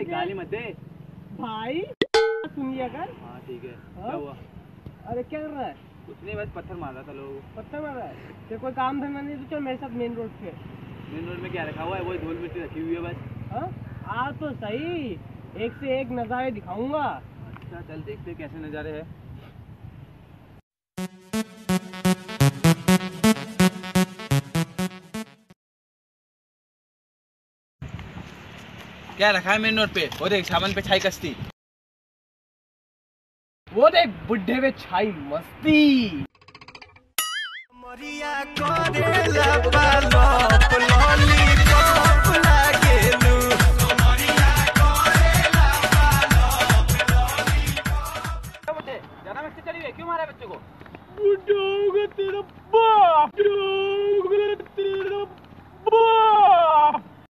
गाली मत दे भाई। सुनिए अगर। हाँ ठीक है। क्या हुआ? अरे क्या कर रहा है? कुछ नहीं, बस पत्थर मार रहा था लोगों को। पत्थर मार रहा है? तेरे कोई काम धंधा नहीं तो चल मेरे साथ मेन रोड पे। मेन रोड में क्या रखा हुआ है? वही धूल मिट्टी रखी हुई है बस। हाँ आ तो सही, एक से एक नज़ारे दिखाऊंगा। अच्छा चल देखते कैसे नज़ारे है। क्या रखा है मेन रोड पे? वो देख सावन पे छाई कश्ती। वो देख बुढ़े में छाई मस्ती। ज्यादा मस्ती चली है, क्यों मारा बच्चे को? तेरा बाप, तेरा बाप।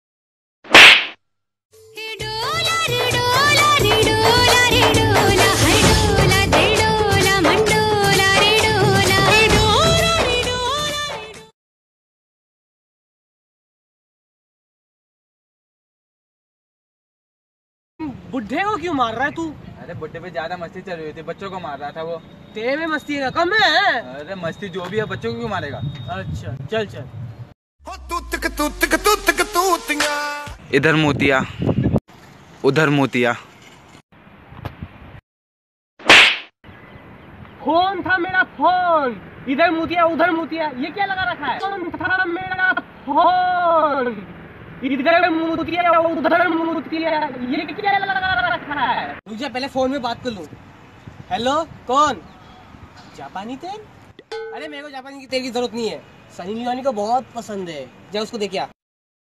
बुढ़े को क्यों मार रहा है तू? अरे बुड्ढे पे ज्यादा मस्ती चल रही थी, बच्चों को मार रहा था वो। तेरे में मस्ती है कम है? अरे मस्ती जो भी है, बच्चों को क्यों मारेगा? अच्छा चल चल। इधर मोतिया उधर मोतिया। फोन था मेरा फोन, इधर मुतिया उधर मुतिया, ये क्या लगा रखा है? फोन था मेरा फोन, इधर मुतिया उधर मुतिया, ये क्या लगा रखा है? मुझे पहले फोन में बात कर लूं। हेलो कौन? जापानी तेल? अरे मेरे को जापानी की तेल की जरूरत नहीं है, सनी लियोनी को बहुत पसंद है, जा उसको देख आ।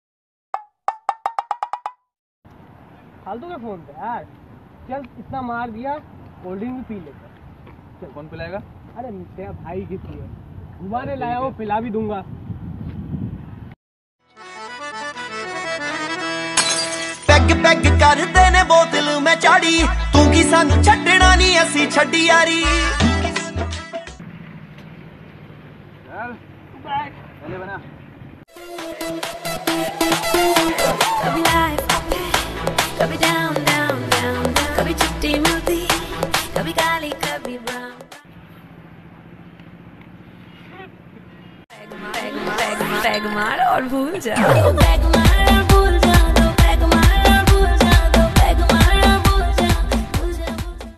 फालतू के फोन पे यार। चल इतना मार दिया, कोल्ड ड्रिंक भी पी लेगा। चल कौन पिलाएगा? अरे तेरा भाई किस लिए घुमाने लाया, वो पिला भी दूंगा। पैग पैग करदे ने बोतल में चाड़ी, तू की सानू छड्डना नहीं असी छड्डी यारी। चल पहले बना। कभी लाइफ कभी डाउन डाउन डाउन, कभी चिट्टी मिलती कभी काली कभी ब्राउन। पैग मार और भूल जाओ, पैग मार और भूल जाओ, दो पैग मार और भूल जाओ, दो पैग मार और भूल जाओ, भूल जाओ।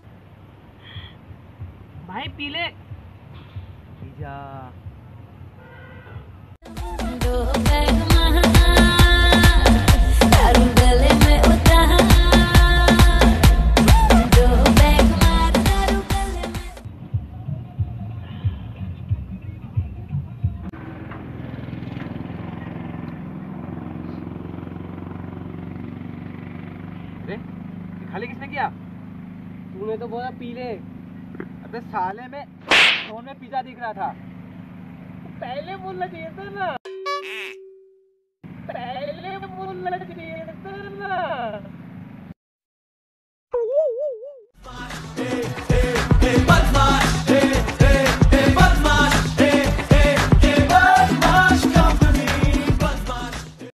भाई पी ले। दो पैग मार दारू गले में उतार, दो पैग मार दारू गले में। खाली किसने किया? तूने तो बोला पी ले। अबे साले में फोन में पिज्जा दिख रहा था। पहले बोलना चाहिए था ना।